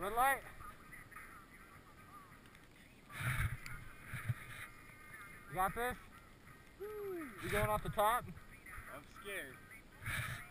Red light. You got this? You going off the top? I'm scared.